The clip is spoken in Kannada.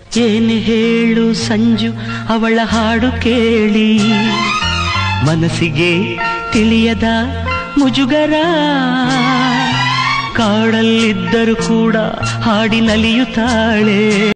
ಏನು ಹೇಳು ಸಂಜು ಅವಳ ಹಾಡು ಕೇಳಿ, ಮನಸ್ಸಿಗೆ ತಿಳಿಯದ ಮುಜುಗರ, ಕಾಡಲ್ಲಿದ್ದರೂ ಕೂಡ ಹಾಡಿ ನಲಿಯುತ್ತಾಳೆ.